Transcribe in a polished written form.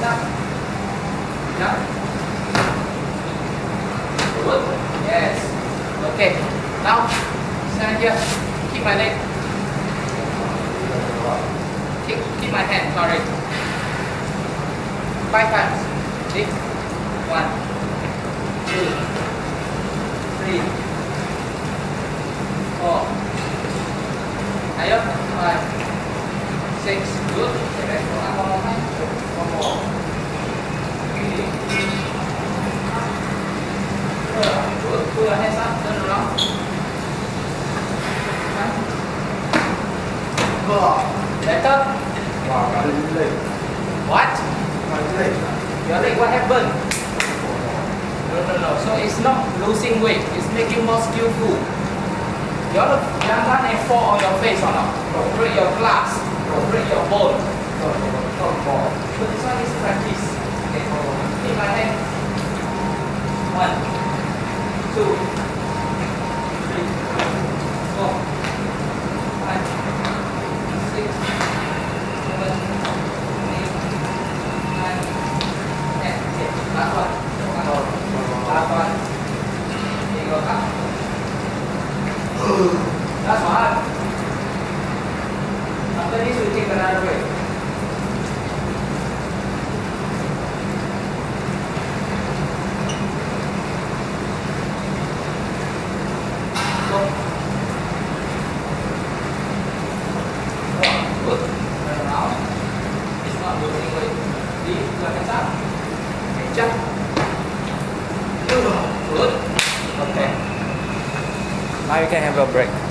Hands up. Jump. Good. Yes. Okay. Now, stand here. Keep my leg. Keep my hand. Sorry. 5 times. 6. 1, 2, 3, 4. Ayun. 5, 6. Good. Okay. One more time. One more. 3. Good. Pull your hands up. Turn around. Better? What? Your leg, what happened? No. So it's not losing weight, it's making more skillful. You want to jump down and fall on your face or not? Break your glass, break your bone. So this one is practice. Okay. Keep my hand. 1, 2, 3, 4, 5, 6, 7, 8, 9, 10. Okay. Last one. Last one. Here you go. Last one. After this, we take another break. Go. Good. Turn around. It's not losing weight. Lift your hands up. And jump. Good. Okay. Now you can have a break.